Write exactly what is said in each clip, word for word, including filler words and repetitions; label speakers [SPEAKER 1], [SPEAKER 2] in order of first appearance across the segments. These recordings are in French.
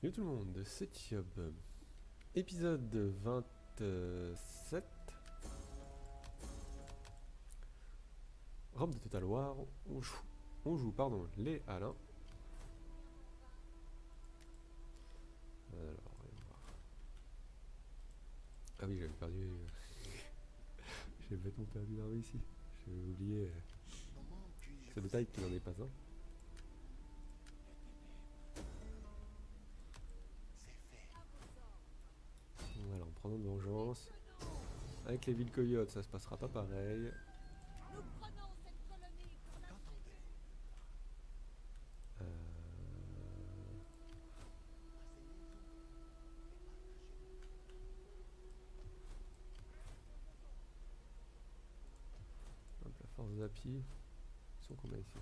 [SPEAKER 1] Yo tout le monde, c'est Thiob. Épisode vingt-sept. Rome de Total War. On joue, on joue pardon, les Alain. Alors, voyons voir. Ah oui, j'avais perdu. J'ai complètement perdu l'armée ici. J'avais oublié. Ce détail qu'il n'en est pas un. Voilà, en prenant de vengeance. Avec les villes coyotes, ça se passera pas pareil. Euh... Hop, la force d'Api. Ils sont combien ici?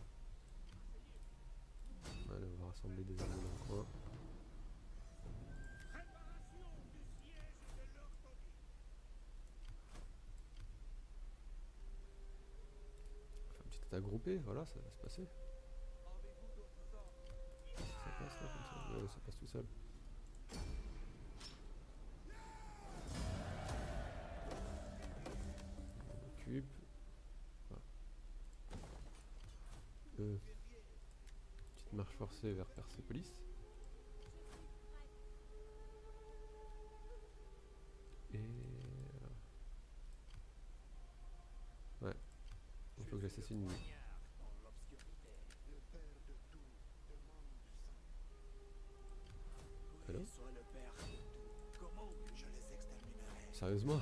[SPEAKER 1] Allez, on va rassembler des armées dans le coin. Enfin, une petite attaque groupée, voilà, ça va se passer. Ça passe là comme ça, ouais, ça passe tout seul. On occupe. Voilà. Euh, petite marche forcée vers Persépolis. Et... ouais. Il faut que j'assassine lui. Allô? Sérieusement?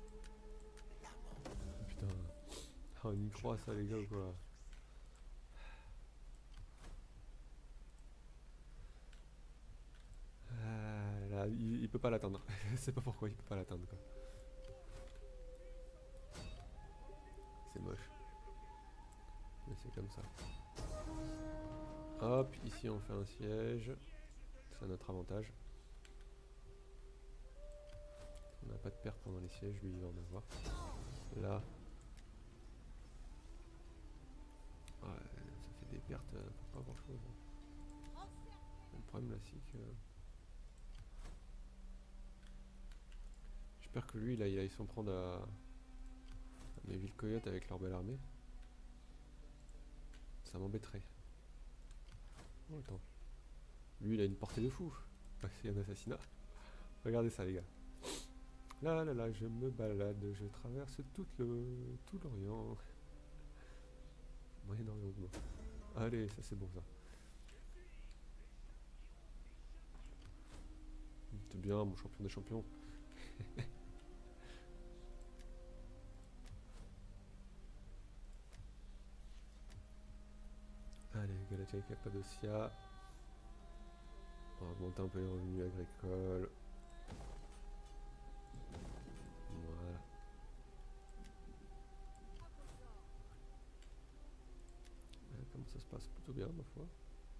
[SPEAKER 1] Putain. Ah, on y croit ça les gars ou quoi? Ah, là, il, il peut pas l'atteindre. Je sais pas pourquoi il peut pas l'atteindre quoi. C'est moche. Mais c'est comme ça. Hop, ici on fait un siège. C'est à notre avantage. On n'a pas de perte pendant les sièges, lui il va en avoir. Là. Ouais, ça fait des pertes pour pas grand chose. Le problème là c'est que... J'espère que lui là il aille s'en prendre à... à mes villes coyotes avec leur belle armée. Ça m'embêterait. Oh, attends. Lui il a une portée de fou. Ouais, c'est un assassinat. Regardez ça les gars. Là là là, je me balade, je traverse tout le tout l'Orient. Moyen-Orient. Allez, ça c'est bon ça. C'est bien mon champion des champions. Allez, Galatia et Cappadocia. On va augmenter un peu les revenus agricoles. Voilà. Euh, comment ça se passe? Plutôt bien, ma foi.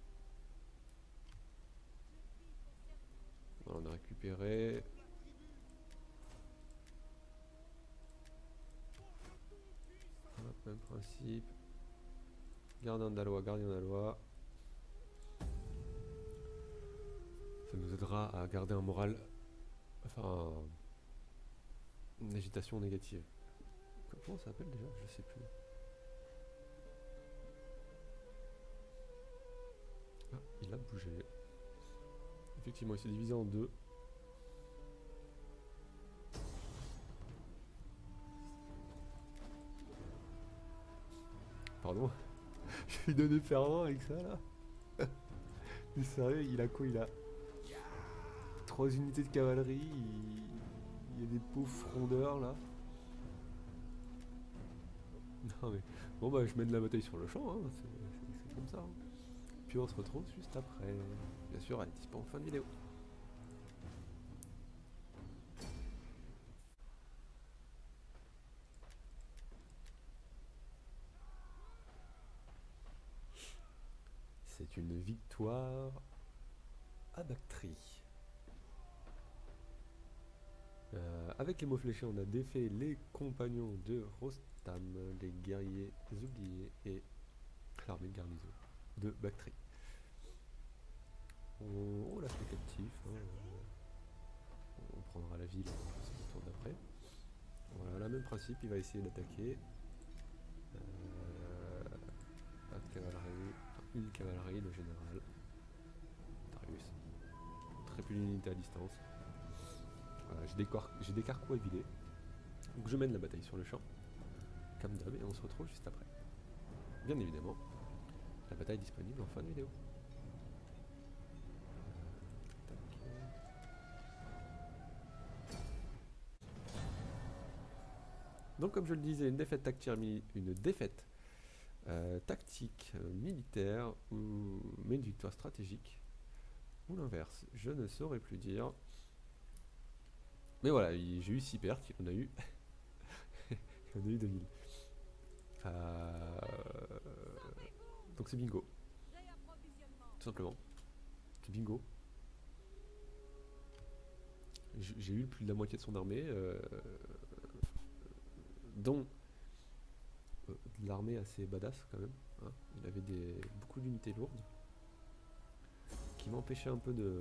[SPEAKER 1] Voilà, on a récupéré. Hop, même principe. Gardien de la loi, gardien de la loi. Ça nous aidera à garder un moral. Enfin. Une agitation négative. Comment ça s'appelle déjà? Je sais plus. Ah, il a bougé. Effectivement, il s'est divisé en deux. Pardon. Je lui donné fervent avec ça là. Mais sérieux, il a quoi? Il a trois unités de cavalerie. Il... il y a des pauvres frondeurs là. Non mais bon bah je mène la bataille sur le champ, hein. C'est comme ça. Hein. Puis on se retrouve juste après. Bien sûr, elle est dispo en fin de vidéo. C'est une victoire à Bactrie. Euh, avec les mots fléchés, on a défait les compagnons de Rostam, les guerriers oubliés et l'armée de garnison de Bactrie. On... Oh là, c'est quel objectif. Hein. On prendra la ville le tour d'après. Voilà, le même principe, il va essayer d'attaquer. Euh, pas de cavalerie, une cavalerie de général. Darius. Très peu d'unités à distance. Voilà, j'ai des, j'ai des carquois à vider. Donc je mène la bataille sur le champ. Comme d'hab, et on se retrouve juste après. Bien évidemment, la bataille est disponible en fin de vidéo. Donc comme je le disais, une défaite tactique, une défaite euh, tactique euh, militaire, ou, mais une victoire stratégique, ou l'inverse, je ne saurais plus dire. Mais voilà, j'ai eu six pertes, on a eu, on a eu deux mille. Euh, donc c'est bingo. Tout simplement. C'est bingo. J'ai eu plus de la moitié de son armée, euh, dont euh, de l'armée assez badass quand même. Hein. Il avait des, beaucoup d'unités lourdes qui m'empêchaient un peu de,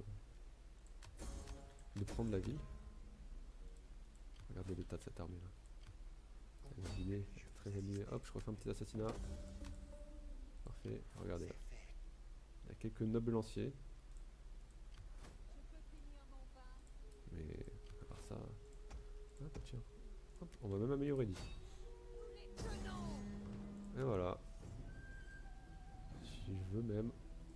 [SPEAKER 1] de prendre la ville. Regardez l'état de cette armée là. Elle est abîmée, très abîmée. Hop, je refais un petit assassinat. Parfait, regardez là. Il y a quelques nobles lanciers. Mais à part ça. Ah tiens. Hop, on va même améliorer d'ici. Et voilà. Si je veux même.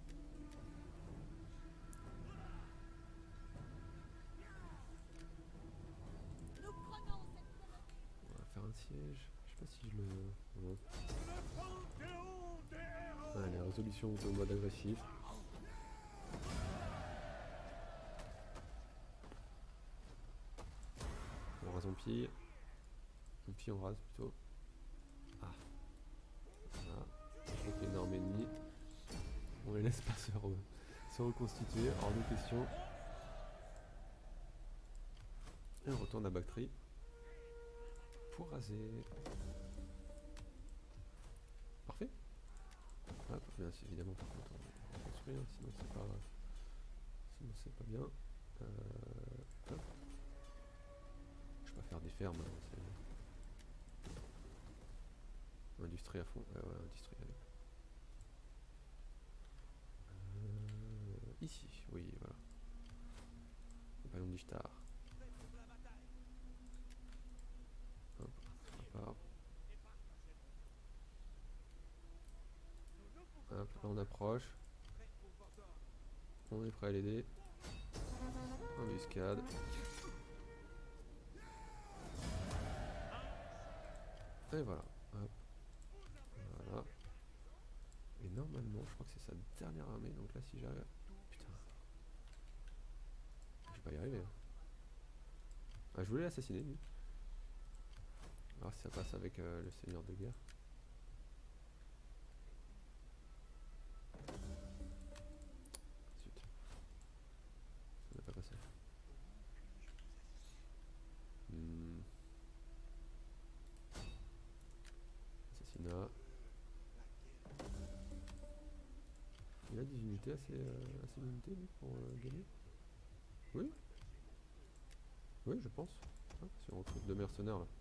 [SPEAKER 1] On va faire un siège. Je sais pas si je le. Non. Allez, résolution au mode agressif. On rase en pille. En pille on rase plutôt. Ah. Voilà. Je crois qu'il y a une armée ennemie. On les laisse pas se, re se reconstituer, hors de question. Et on retourne à Bactrie pour raser. Parfait. Hop, bien évidemment par contre on va construire, sinon c'est pas sinon c'est pas bien. Euh, hop. Je vais pas faire des fermes, hein, industrie à fond, ouais, ouais, industrie. Euh, ici, oui, voilà. Le ballon d'Ishtar. Hop, ça part. Hop, là on approche. On est prêt à l'aider. Embuscade. Et voilà. Hop. Voilà. Et normalement, je crois que c'est sa dernière armée. Donc là, si j'arrive. Putain. Je vais pas y arriver. Hein. Ah, je voulais l'assassiner, lui. Alors si ça passe avec euh, le seigneur de guerre. Zut. Ça n'a pas passé. Hmm. Assassinat. Il a des unités assez, euh, assez limitées lui, pour euh, gagner. Oui. Oui, je pense. Ah, si on recrute deux mercenaires là.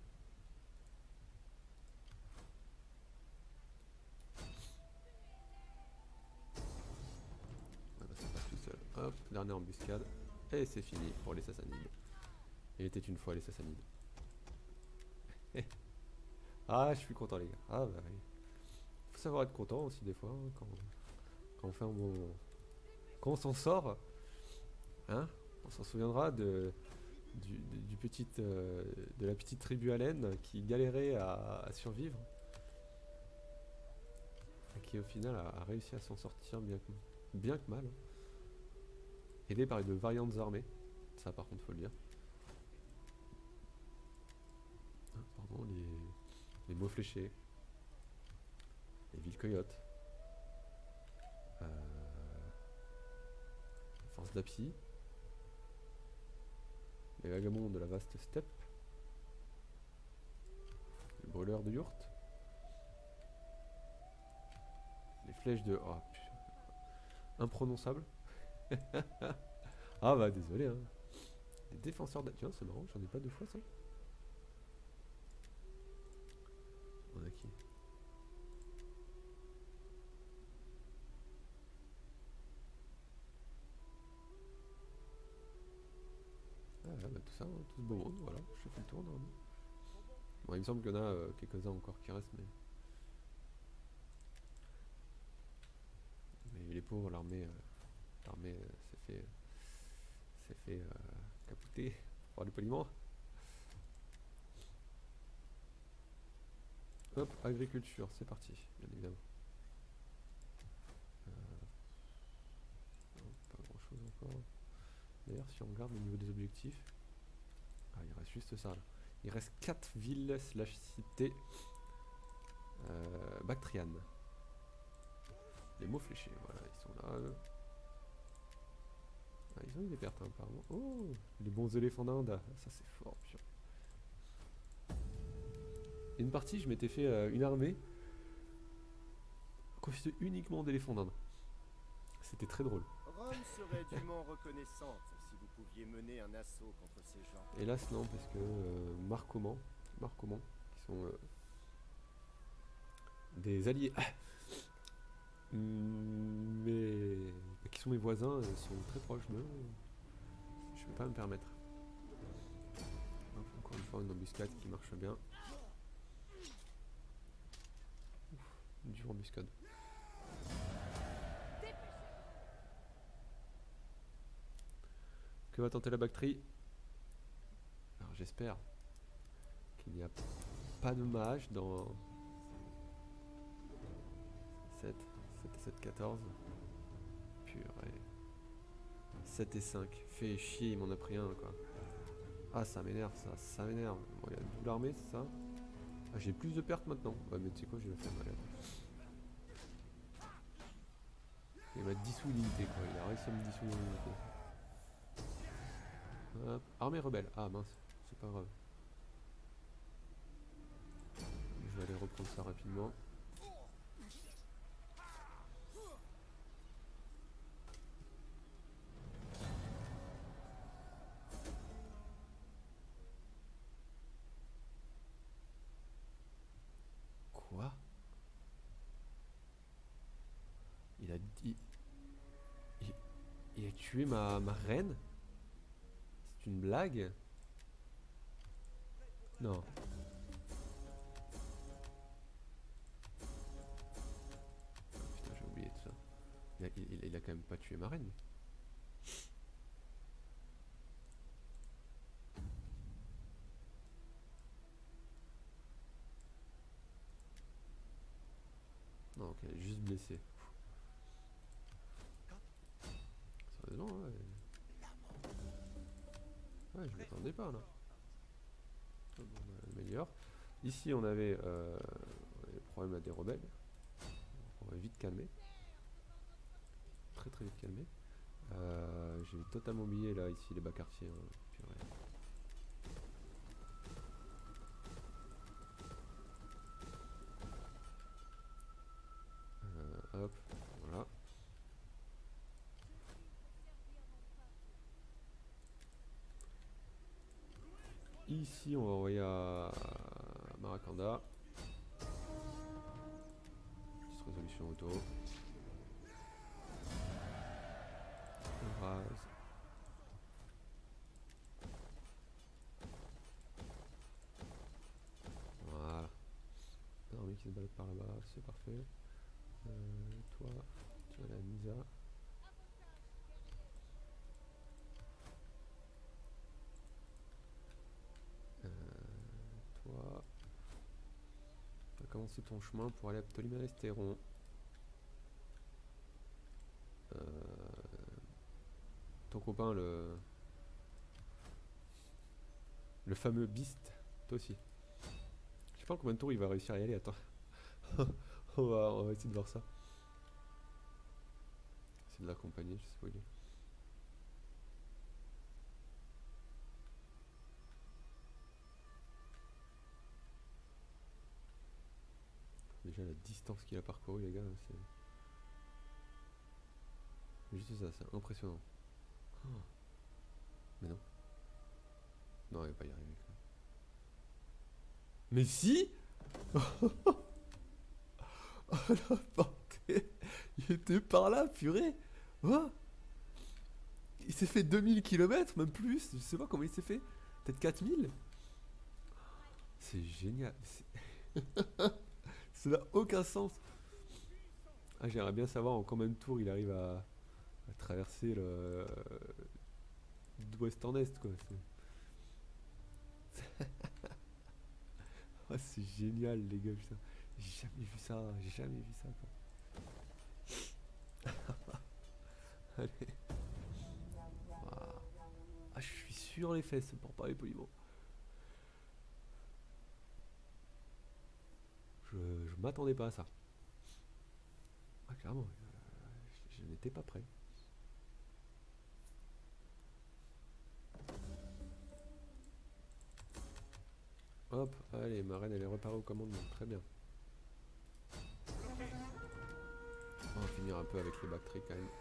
[SPEAKER 1] Ah bah ça passe tout seul. Hop, dernière embuscade. Et c'est fini pour les Sassanides. Il était une fois les Sassanides. Ah, je suis content les gars. Ah bah oui. Faut savoir être content aussi des fois hein, quand, quand on fait un bon. Quand on s'en sort. Hein, on s'en souviendra de. Du, du, du petit, euh, de la petite tribu Allen qui galérait à, à survivre et qui au final a, a réussi à s'en sortir bien que, bien que mal, aidé par de variantes armées, ça par contre faut le dire. Ah, pardon, les, les mots fléchés, les villes coyotes, euh, les forces d'Apsi, les vagabonds de la vaste steppe, les brûleurs de yurts, les flèches de... Oh, imprononçable. Ah bah désolé hein. Des défenseurs de... Tiens c'est marrant, j'en ai pas deux fois ça. On a qui? Ah ouais, bah tout ça, hein, tout ce beau monde, voilà, je fais le tour normalement. Bon il me semble qu'il y en a euh, quelques-uns encore qui restent mais... Mais les pauvres, l'armée... Euh... L'armée euh, s'est fait... Euh... s'est fait euh... capoter, pour parler poliment. Hop, agriculture, c'est parti, bien évidemment. Euh... Non, pas grand chose encore. D'ailleurs, si on regarde au niveau des objectifs, ah, il reste juste ça là. Il reste quatre villes slash cités euh, bactrianes. Les mots fléchés, voilà, ils sont là. Eux. Ah, ils ont eu des pertes hein, apparemment. Oh, les bons éléphants d'Inde, ça c'est fort. Putain. Une partie, je m'étais fait euh, une armée constituée uniquement d'éléphants d'Inde. C'était très drôle.
[SPEAKER 2] Rome serait dûment reconnaissante si vous pouviez mener un assaut contre ces gens.
[SPEAKER 1] Hélas non, parce que euh, Marcoman, Marcoman, qui sont euh, des alliés, ah mais qui sont mes voisins, sont très proches d'eux. Je ne vais pas me permettre. Hop, encore une fois une embuscade qui marche bien. Ouf, une dure embuscade. Que va tenter la bactérie? Alors j'espère qu'il n'y a pas de mage dans sept, sept et sept, quatorze. Purée. sept et cinq. Fait chier, il m'en a pris un quoi. Ah ça m'énerve ça, ça m'énerve. Bon, il y a double armée, c'est ça? Ah, j'ai plus de pertes maintenant. Ouais mais tu sais quoi, je vais faire mal. Il m'a dissous l'unité quoi, il a réussi à me dissoudre l'unité. Hop. Armée rebelle. Ah mince, c'est pas grave. Je vais aller reprendre ça rapidement. Quoi? Il a dit... Il, il a tué ma, ma reine? C'est une blague? Non. Putain, j'ai oublié tout ça. Il a, il, il a quand même pas tué ma reine. Non, ok, elle est juste blessée. Sérieusement, ouais. Ouais, je m'attendais pas là. Oh, bon, on améliore. Ici, on avait euh, les problèmes à des rebelles. On va vite calmer. Très très vite calmer. Euh, J'ai totalement oublié là, ici, les bas quartiers. Hein. Purée. Euh, hop, voilà. Ici, on va envoyer à Marakanda. Petite résolution auto. On rase. Voilà. L'armée qui se balade par là-bas, c'est parfait. Euh, toi, tu vas la Nisa. Euh, toi, tu vas commencer ton chemin pour aller à Ptolémée-Stéron. Euh, ton copain, le le fameux Beast, toi aussi. Je sais pas en combien de tours il va réussir à y aller, attends. on, va, on va essayer de voir ça. C'est de l'accompagner, je sais pas où il est. Déjà la distance qu'il a parcouru les gars, c'est juste ça, c'est impressionnant. Oh. Mais non. Non, il va pas y arriver. Quoi. Mais si. Oh la portée. Il était par là, purée. Oh, il s'est fait deux mille kilomètres, même plus. Je sais pas comment il s'est fait. Peut-être quatre mille. C'est génial. Ça n'a aucun sens. Ah, j'aimerais bien savoir en combien de tours il arrive à, à traverser le d'ouest en est, quoi. Oh, c'est génial, les gars, putain. J'ai jamais vu ça, j'ai jamais vu ça, quoi. Allez. Wow. Ah, je suis sur les fesses pour parler poliment. Je, je m'attendais pas à ça. Ah, clairement, euh, je, je n'étais pas prêt. Hop, allez, ma reine elle est reparée au commandement, très bien. On va finir un peu avec les bactéries quand même.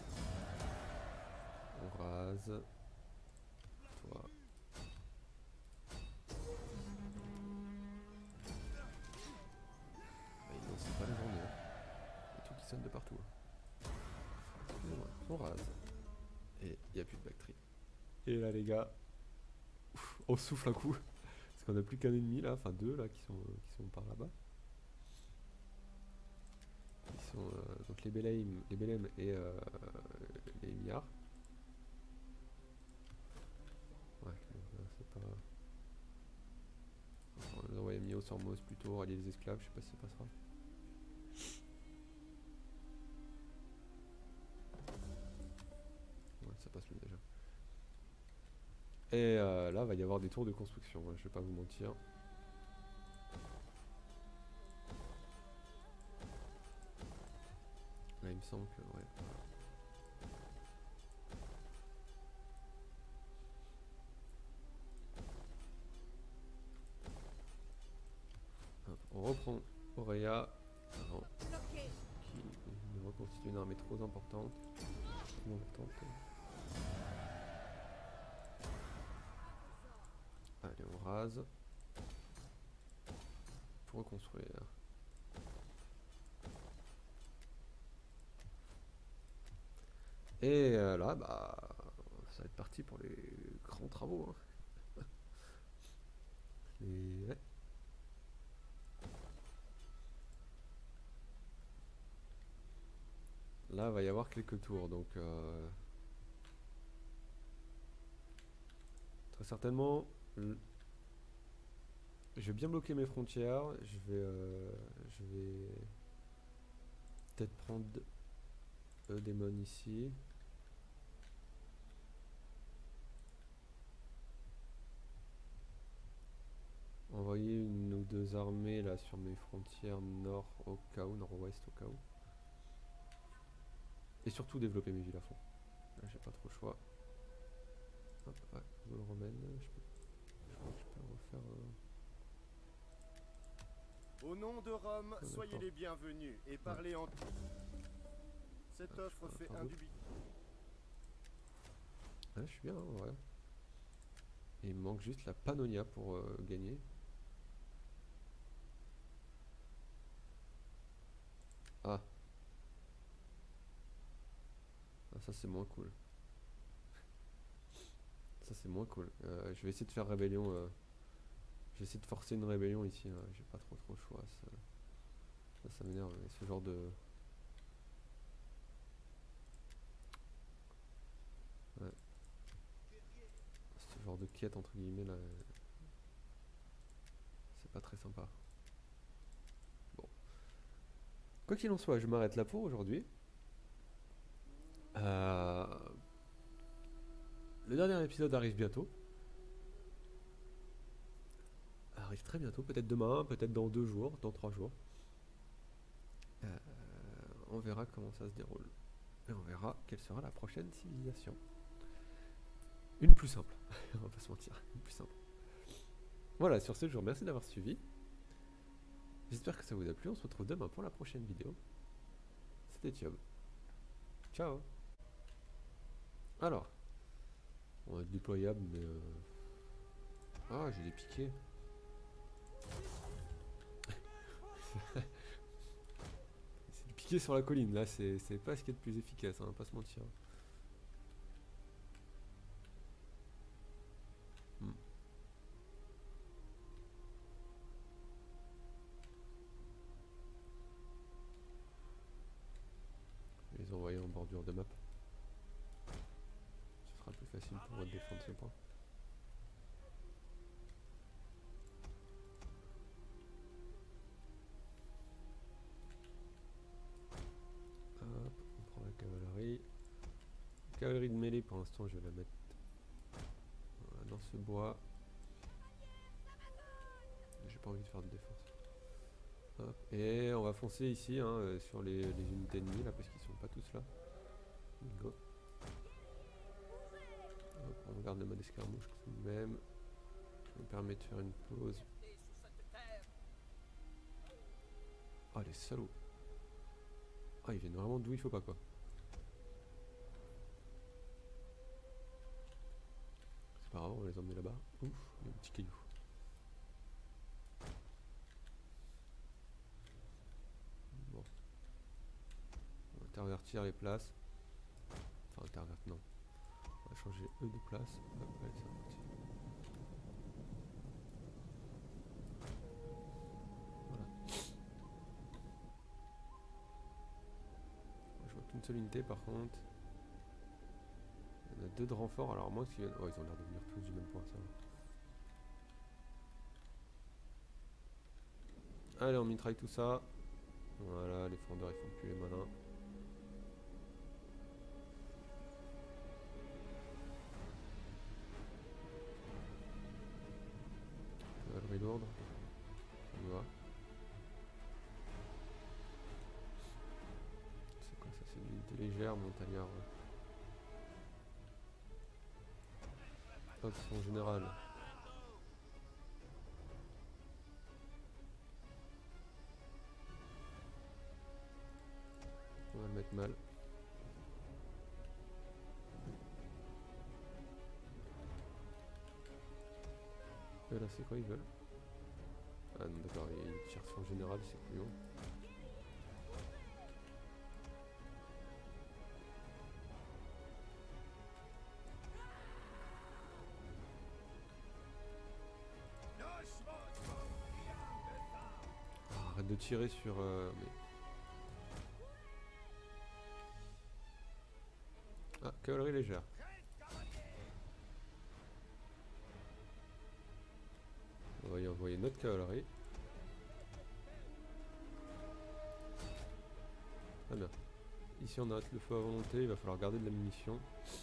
[SPEAKER 1] On rase. Toi. Ah, non, c'est pas la journée. Hein. Il y a tout qui sonne de partout. Hein. On rase. Et il n'y a plus de bactéries. Et là les gars, ouf, on souffle un coup. Parce qu'on n'a plus qu'un ennemi là, enfin deux là qui sont, euh, qui sont par là-bas. Ils sont euh, donc les Bélem, les Bélem et euh, les Miards. Ouais, donc, c'est pas. On va les envoyer Mio Sormos plutôt, rallier les esclaves, je sais pas si ça passera. Ouais, ça passe mieux déjà. Et euh, là, va y avoir des tours de construction, hein, je vais pas vous mentir. Là, il me semble que, ouais. Hop, on reprend Auréa avant qui nous reconstitue une armée trop importante. Trop importante. Allez, on rase. Pour reconstruire. Et euh, là, bah, ça va être parti pour les grands travaux. Hein. Et ouais. Là, il va y avoir quelques tours, donc euh, très certainement, je vais bien bloquer mes frontières. Je vais, euh, je vais peut-être prendre Eudémon ici. Envoyer une ou deux armées là sur mes frontières nord au cas où, nord-ouest au cas où. Et surtout développer mes villes à fond. Là j'ai pas trop le choix. Hop, ouais, je le remène. Je peux, je crois que je peux refaire. Euh...
[SPEAKER 2] Au nom de Rome,
[SPEAKER 1] Ah,
[SPEAKER 2] soyez les bienvenus et parlez ouais. en tout. Cette ah, offre fait indubitable.
[SPEAKER 1] Ouais, je suis bien, hein, ouais. Et il me manque juste la Pannonia pour euh, gagner. Ah. Ah, ça c'est moins cool. Ça c'est moins cool. Euh, je vais essayer de faire rébellion. Euh... Je vais essayer de forcer une rébellion ici. Hein. J'ai pas trop trop le choix. Ça, ça, ça m'énerve. Ce genre de... Ouais. Ce genre de quête entre guillemets là. C'est pas très sympa. Bon. Quoi qu'il en soit, je m'arrête là pour aujourd'hui. Euh... Le dernier épisode arrive bientôt. Arrive très bientôt, peut-être demain, peut-être dans deux jours, dans trois jours. Euh, on verra comment ça se déroule. Et on verra quelle sera la prochaine civilisation. Une plus simple, on va pas se mentir, une plus simple. Voilà, sur ce, je vous remercie d'avoir suivi. J'espère que ça vous a plu, on se retrouve demain pour la prochaine vidéo. C'était Thiob. Ciao. Alors, On va être déployable, mais... Euh... Ah, j'ai des piquets. C'est du piqué sur la colline, là, c'est pas ce qui est de plus efficace, hein, on va pas se mentir. Hmm. Je vais les envoyer en bordure de map. Ce sera plus facile pour moi de défendre ce point. Hop, on prend la cavalerie. La cavalerie de mêlée, pour l'instant, je vais la mettre voilà, dans ce bois. J'ai pas envie de faire de défense. Hop. Et on va foncer ici hein, euh, sur les, les unités ennemies là parce qu'ils sont pas tous là. Go. Hop, on regarde le mode escarmouche tout de même. Ça me permet de faire une pause. Ah les salauds. Ah ils viennent vraiment d'où il faut pas quoi. C'est pas grave, on va les emmener là-bas. Ouf, il y a un petit caillou. Bon. On va intervertir les places. Enfin intervertir, non. On va changer eux de place. Hop, allez, c'est parti. Voilà. Je vois qu'une seule unité par contre. Il y en a deux de renfort, alors moi, si... oh, ils ont l'air de venir tous du même point, ça va. Allez, on mitraille tout ça. Voilà, les fendeurs ils font plus les malins. Cavalerie lourde. On y va. C'est quoi ça? C'est une unité légère, montagnard. Hop, son général. On va le mettre mal. Et là, c'est quoi ils veulent? Ah non, d'accord, ils tirent sur le général, c'est couillon. Ah, arrête de tirer sur... Euh, mais... Ah, cavalerie légère. On va y envoyer notre cavalerie. Très bien. Ici on arrête le feu à volonté, il va falloir garder de la munition.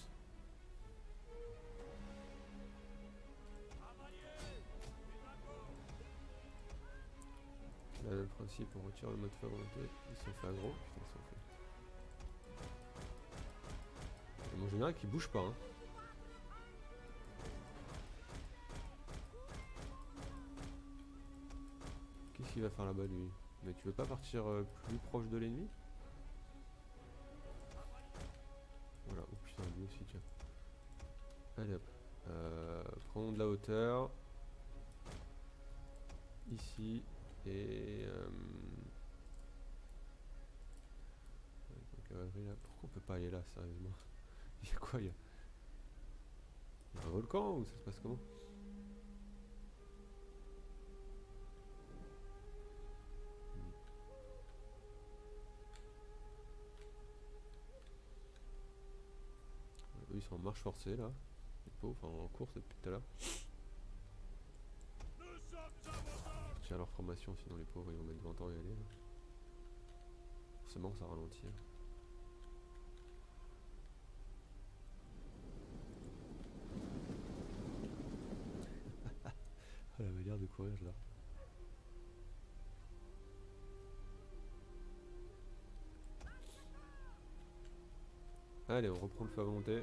[SPEAKER 1] Là, le principe, on retire le mode feu à volonté. Ils sont fait aggro. Putain, ils sont fait. Et mon général qui bouge pas. Hein. Qu'est-ce qu'il va faire là-bas lui? Mais tu veux pas partir euh, plus proche de l'ennemi? Voilà, oh putain, lui aussi, tiens. Allez hop. Euh, prenons de la hauteur. Ici. Et... Euh, cavalerie là. Pourquoi on peut pas aller là, sérieusement? Il y a quoi? Il y a... Il y a un volcan ou ça se passe comment? Eux ils sont en marche forcée là. Les pauvres, enfin en course depuis tout à l'heure. Tiens leur formation, sinon les pauvres ils vont mettre vingt ans à y aller. Là. Forcément ça ralentit. Hein. La manière de courir là. Allez, on reprend le feu à volonté.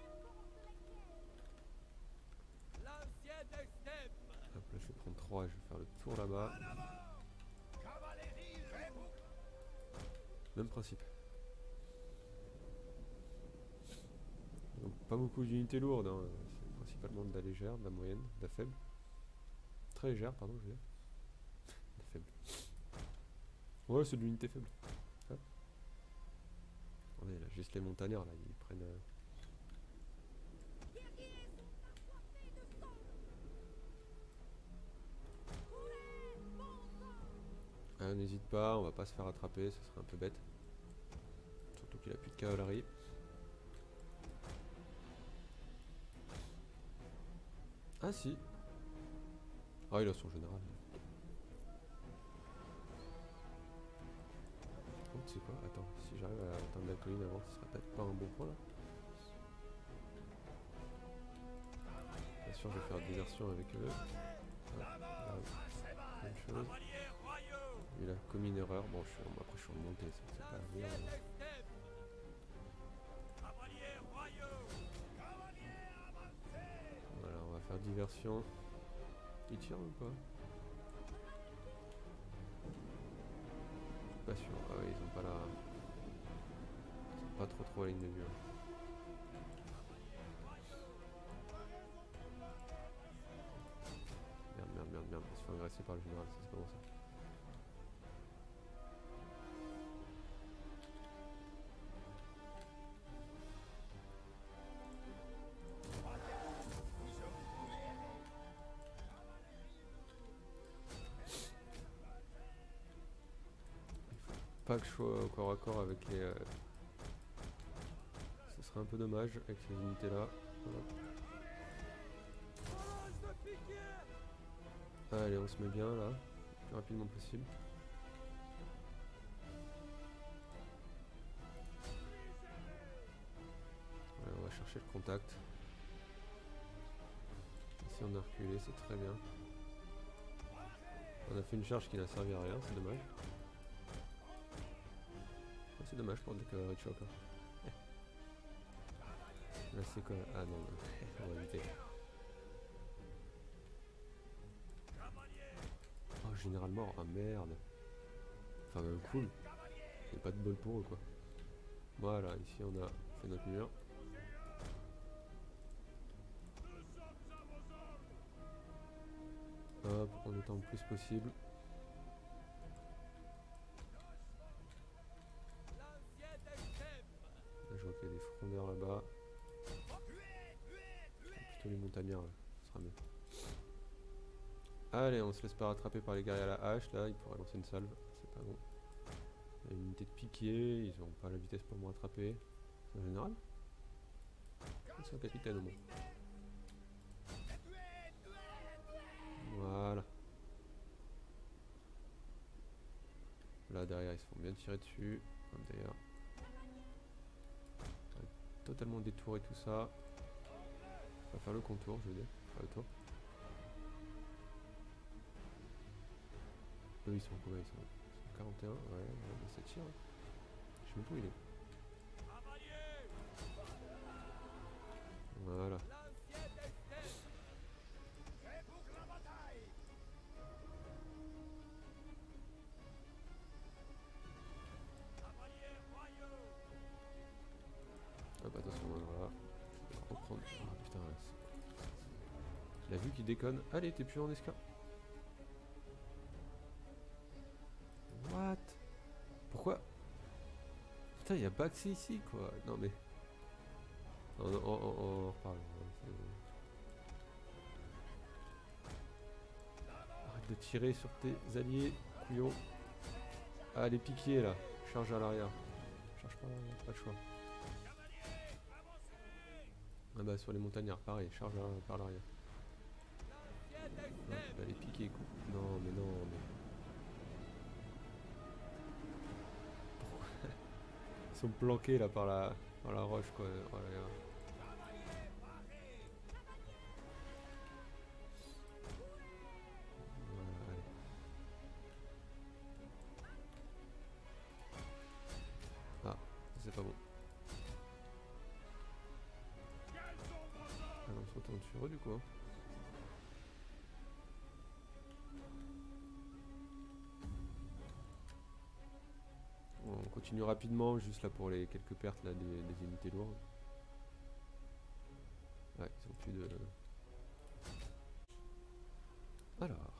[SPEAKER 1] Hop là, je vais prendre trois et je vais faire le tour là-bas. Même principe. Donc, pas beaucoup d'unités lourdes, hein. C'est principalement de la légère, de la moyenne, de la faible. Très légère, pardon, je veux dire. De la faible. Ouais, c'est de l'unité faible. Hein, attendez, là, juste les montagnards, là, ils prennent... Euh... Ah, n'hésite pas, on va pas se faire attraper, ce serait un peu bête. Surtout qu'il a plus de cavalerie. Ah si. Ah, il a son général. Oh, tu sais quoi? Attends, si j'arrive à atteindre la colline avant, ce serait peut-être pas un bon point là. Bien sûr, je vais faire désertion avec eux. Ah, là, même chose. Il a commis une erreur. Bon, je suis, après je suis en montée, c'est pas à venir. Mais... Voilà, on va faire diversion. Il tire ou pas? Pas sûr. Ah oui, ils ont pas la... Ils sont pas trop trop à la ligne de vue. Hein. Merde, merde, merde, merde. Ils se font agresser par le général, ça c'est comment ça? Pas que je sois au corps à corps avec les... Euh... Ce serait un peu dommage avec ces unités là. Voilà. Allez, on se met bien là, le plus rapidement possible. Voilà, on va chercher le contact. Ici on a reculé, c'est très bien. On a fait une charge qui n'a servi à rien, c'est dommage. Oh, c'est dommage pour des cavaleries de choc. Hein. Là c'est quoi? Ah non, on va éviter. Oh, général mort, ah merde. Enfin même cool. Il n'y a pas de bol pour eux quoi. Voilà, ici on a fait notre mur. Hop, en étant le plus possible. Là, je vois qu'il y a des frondeurs là-bas. Plutôt les montagnards là, ce sera mieux. Allez, on se laisse pas rattraper par les guerriers à la hache là, ils pourraient lancer une salve, c'est pas bon. Il y a une unité de piquet, ils n'ont pas la vitesse pour me rattraper. C'est un général? C'est un capitaine au moins. Voilà. Là derrière ils se font bien tirer dessus. Comme d'ailleurs. Totalement détouré tout ça. On va faire le contour, je veux dire. Faire le tour. Eux ils sont combien? Ils sont quarante et un. Ouais, ouais, ça tire. Je sais même pas où il est. Voilà. Hop, attention, voilà. Je vais reprendre. Oh, putain, là, il a vu qu'il déconne. Allez, t'es plus en escale. What? Pourquoi? Putain, il y a Baxi ici, quoi. Non, mais... On, on, on, on reparle. Arrête de tirer sur tes alliés, couillon. Ah, les piquiers, là. Charge à l'arrière. Charge pas, pas de choix. Ah bah, sur les montagnards, pareil. Charge à, par l'arrière. Ah, bah, les piquets, coup. Non, mais non, mais... Ils sont planqués, là, par la, par la roche, quoi. Oh là là. C'est pas bon. Alors on se retourne sur eux du coup. Hein. On continue rapidement, juste là pour les quelques pertes là des, des unités lourdes. plus de... Alors...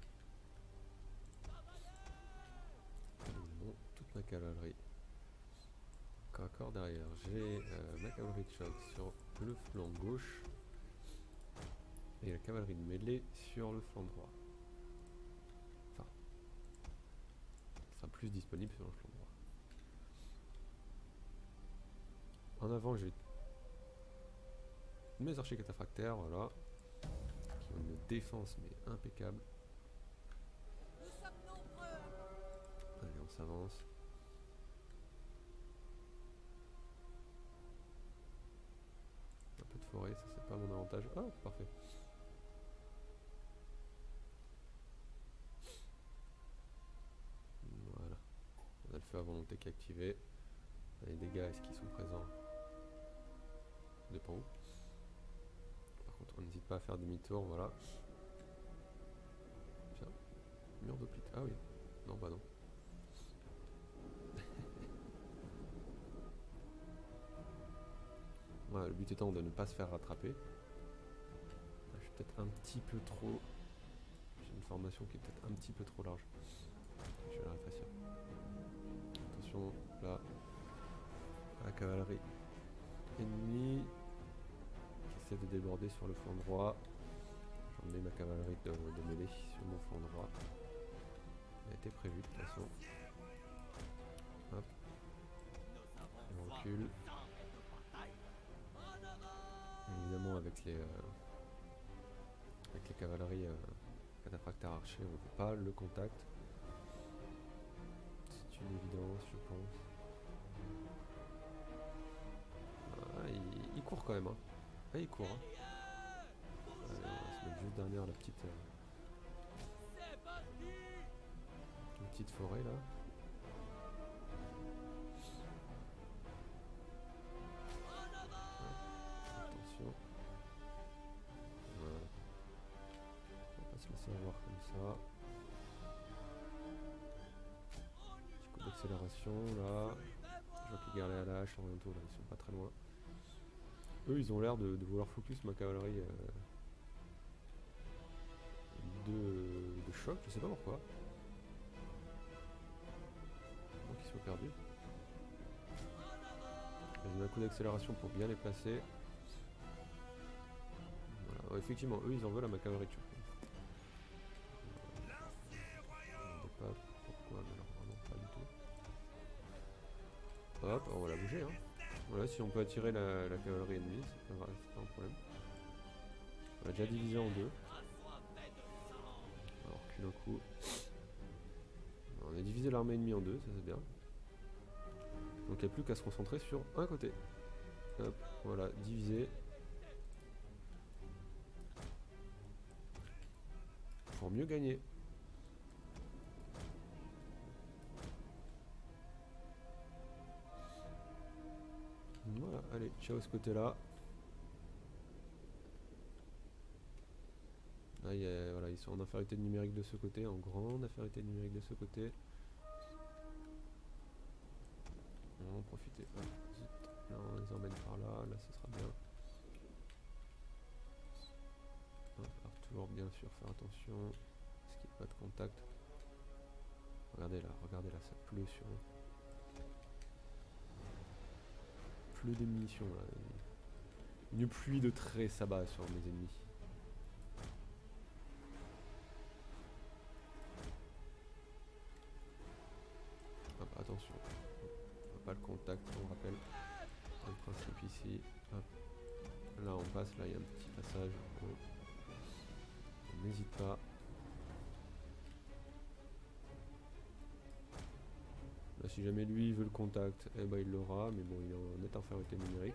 [SPEAKER 1] Bon, toute ma cavalerie. Corps à corps derrière. J'ai euh, ma cavalerie de choc sur le flanc gauche. Et la cavalerie de mêlée sur le flanc droit. Enfin... Ça sera plus disponible sur le flanc droit. En avant, j'ai mes archers cataphractaires, voilà, qui ont une défense mais impeccable. Allez, on s'avance. Un peu de forêt, ça c'est pas mon avantage. Ah, parfait. Voilà. On a le feu à volonté qui est activé. Les dégâts, est-ce qu'ils sont présents? Ça dépend où. Par contre, on n'hésite pas à faire demi-tour, voilà. Tiens, mur d'hoplite. Ah oui. Non, bah non. Voilà, le but étant de ne pas se faire rattraper. Je suis peut-être un petit peu trop... J'ai une formation qui est peut-être un petit peu trop large. Je vais la rétrécir. Attention, là. La cavalerie ennemie qui essaie de déborder sur le flanc droit. J'emmène ma cavalerie de, de mêlée sur mon flanc droit. Ça a été prévu de toute façon. Hop. On recule. Évidemment avec les euh, avec les cavaleries euh, cataphractaires archers on ne fait pas le contact. C'est une évidence je pense. Ah, il, il court quand même hein. Ah il court hein. Allez, on va se mettre juste derrière la petite euh, une petite forêt là. Attention. Voilà. On va pas se laisser avoir comme ça. Petit coup d'accélération là. Je vois qu'ils gardent à la hache orientaux là, ils sont pas très loin. Eux ils ont l'air de, de vouloir focus ma cavalerie euh, de, de choc, je sais pas pourquoi. Donc ils sont perdus. Ils ont un coup d'accélération pour bien les placer. Voilà. Ouais, effectivement, eux ils en veulent à ma cavalerie de choc. Je ne sais pas pourquoi, mais alors vraiment pas du tout. Hop, on va la bouger hein. Voilà, si on peut attirer la, la cavalerie ennemie, c'est pas, pas un problème. On l'a déjà divisé en deux. On recule un coup. On a divisé l'armée ennemie en deux, ça c'est bien. Donc il n'y a plus qu'à se concentrer sur un côté. Hop, voilà, divisé. Pour mieux gagner. Voilà, allez, ciao ce côté-là. Là, y a, voilà, ils sont en infériorité numérique de ce côté, en grande infériorité numérique de ce côté. On va en profiter. Ah, zut. Là, on les emmène par là, là, ce sera bien. Alors, toujours bien sûr faire attention à ce qu'il n'y ait pas de contact. Regardez là, regardez là, ça pleut sur eux. Pleut des munitions là. Une pluie de traits s'abat sur mes ennemis. Hop, attention. On pas le contact, on rappelle. Le principe ici. Hop. Là on passe, là il y a un petit passage. On n'hésite pas. Là, si jamais lui veut le contact, eh ben il l'aura, mais bon il est en nette infériorité numérique.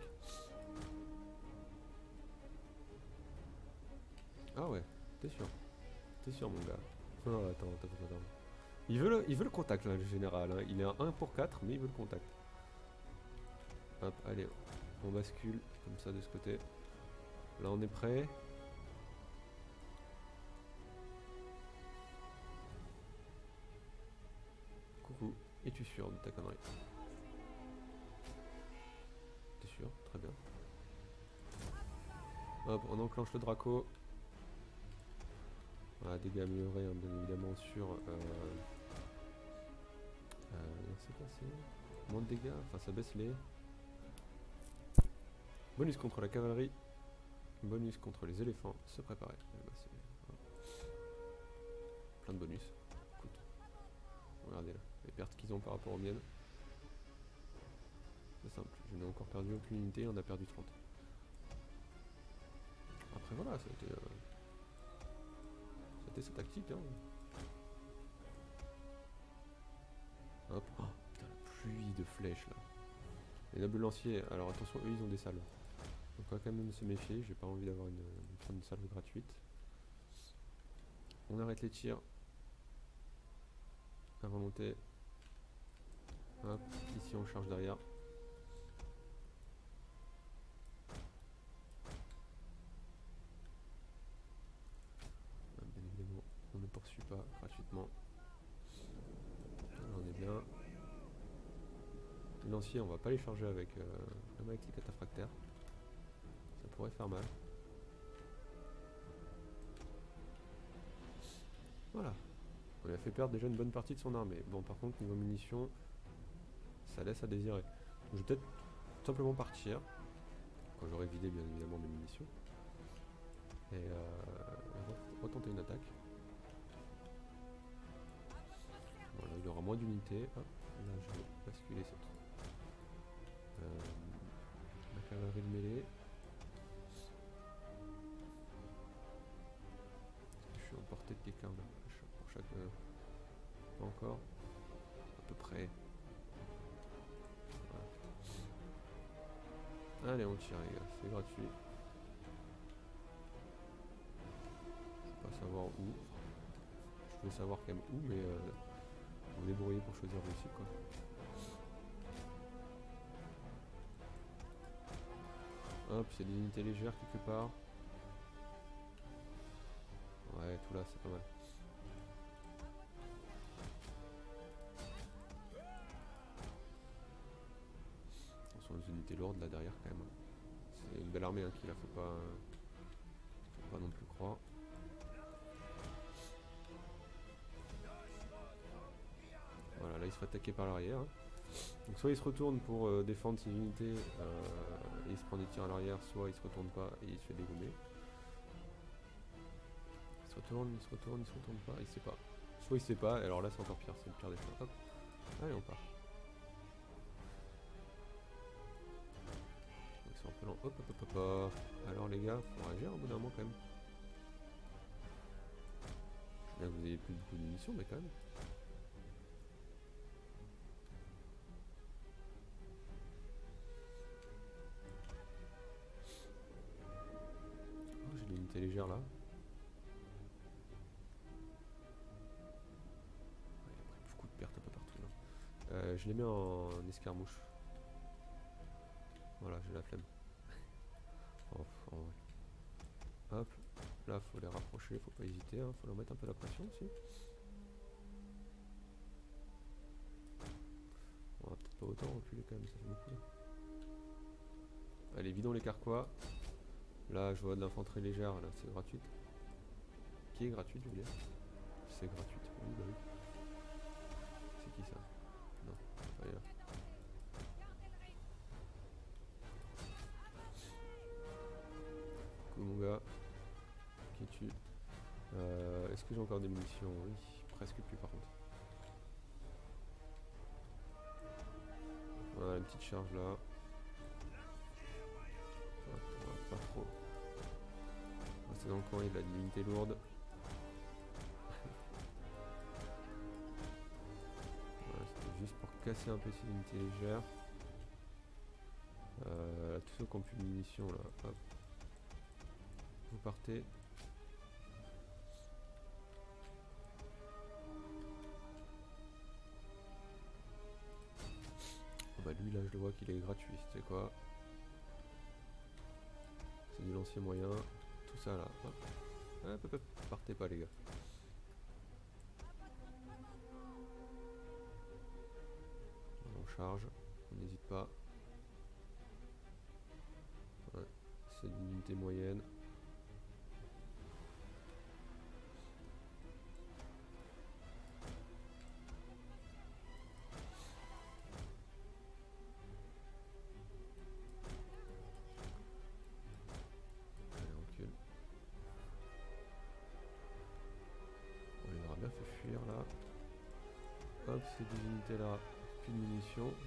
[SPEAKER 1] Ah ouais, t'es sûr. T'es sûr mon gars. Oh attends, attends, attends. Il veut le, il veut le contact là le général, hein. Il est à un pour quatre mais il veut le contact. Hop, allez, on bascule comme ça de ce côté. Là on est prêt. Coucou, es-tu sûr de ta connerie? T'es sûr? Très bien. Hop, on enclenche le Draco. Voilà, dégâts améliorés, hein, bien évidemment, sur... Euh, euh, c'est quoi, c'est... Moins de dégâts, enfin ça baisse les... Bonus contre la cavalerie. Bonus contre les éléphants. Se préparer. Eh ben, voilà. Plein de bonus. Écoute. Regardez là, les pertes qu'ils ont par rapport aux miennes. C'est simple, je n'ai encore perdu aucune unité, on a perdu trente. Après voilà, ça a été... Euh, C'était sa tactique, hein. Hop. Oh, putain, la pluie de flèches là. Les nobles lanciers, alors attention, eux ils ont des salves. Donc on va quand même se méfier, j'ai pas envie d'avoir une, une fin de salve gratuite. On arrête les tirs. À remonter. Hop, ici on charge derrière. Bien évidemment, on ne poursuit pas gratuitement. Là, on est bien. Les lanciers, on va pas les charger avec, euh, même avec les cataphractaires. Ça pourrait faire mal. Voilà. On lui a fait perdre déjà une bonne partie de son armée. Bon, par contre, niveau munitions, ça laisse à désirer. Donc, je vais peut-être simplement partir. Quand j'aurai vidé, bien évidemment, mes munitions. Et euh, retenter une attaque. Voilà, il y aura moins d'unités. Hop, là, je vais basculer cette. Euh, la cavalerie de mêlée. Je suis en portée de quelqu'un là. Pour chaque. Euh, pas encore. À peu près. Voilà. Allez, on tire, les gars. C'est gratuit. Je veux pas savoir où. Je veux savoir quand même où, mais euh, vous débrouillez pour choisir le site, quoi. Hop, il y a des unités légères quelque part. Ouais, tout là, c'est pas mal. Attention aux unités lourdes là derrière quand même. C'est une belle armée hein, qu'il a, faut pas, faut pas non plus croire. Voilà, là il se fait attaquer par l'arrière. Hein. Donc soit il se retourne pour euh, défendre ses unités euh, et il se prend des tirs à l'arrière, soit il se retourne pas et il se fait dégommer. Il se retourne, il se retourne, il se retourne pas, il sait pas. Soit il sait pas, et alors là c'est encore pire, c'est le pire des choix. Hop. Allez, on part. Ils sont un peu lents. Hop, hop, hop, hop, hop. Alors les gars, faut réagir au bout d'un moment quand même. Je veux bien que vous ayez plus beaucoup de munitions, mais quand même. Oh, j'ai des unités légères là. Beaucoup de pertes un peu partout là. Euh, je les mets en, en escarmouche. Voilà, j'ai la flemme. Oh, en vrai. Hop, là faut les rapprocher, faut pas hésiter, hein. Faut leur mettre un peu la pression aussi. On va peut-être pas autant reculer quand même, ça fait beaucoup. Allez, vidons les carquois. Là, je vois de l'infanterie légère, là, c'est gratuite. Qui est gratuite, je veux dire. C'est gratuite, oui, bah oui. C'est qui ça? Non, pas là. Coucou mon gars. Qui es-tu? euh, Est-ce que j'ai encore des munitions? Oui, presque plus par contre. Voilà, une petite charge là. Pas trop. Rester dans le coin, il a de l'unité lourde. Voilà, c'était juste pour casser un peu ces unités légères. Euh, tous ceux qui ont plus de munitions là, hop. Vous partez. Oh bah lui là je le vois qu'il est gratuit, c'est quoi? C'est du lancier moyen, tout ça là. Hop. Hop, hop, hop. Partez pas les gars. On charge, on n'hésite pas. Ouais. c'est une unité moyenne. Allez, on recule. On les aura bien fait fuir là. Hop, ces deux unités là, plus de munitions. Donc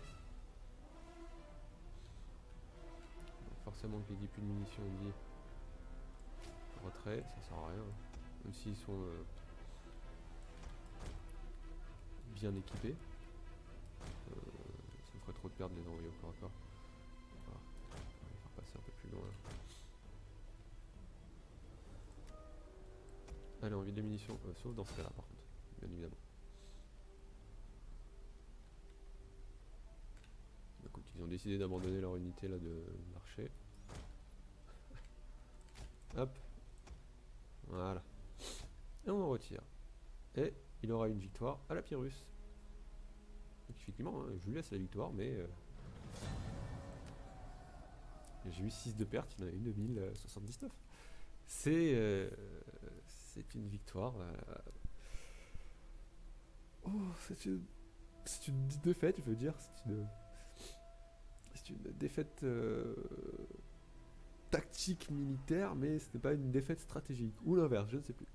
[SPEAKER 1] forcément qui dit plus de munitions dit retrait, ça sert à rien. Même s'ils sont euh, bien équipés. Euh, ça me ferait trop de perdre de les envoyer au corps à corps. Voilà. On va les faire passer un peu plus loin. Allez, on vide les munitions, euh, sauf dans ce cas-là par contre, bien évidemment. Écoute, ils ont décidé d'abandonner leur unité là de marché. Hop. Voilà. Et on en retire. Et il aura une victoire à la Pyrrhus. Donc effectivement, hein, je lui laisse la victoire, mais... Euh, j'ai eu six de perte, il y en a une de mille soixante-dix-neuf. C'est... Euh, c'est une victoire. Euh, oh, c'est une... C'est une défaite, je veux dire. C'est une... C'est une défaite... Euh, tactique militaire, mais ce n'est pas une défaite stratégique. Ou l'inverse, je ne sais plus.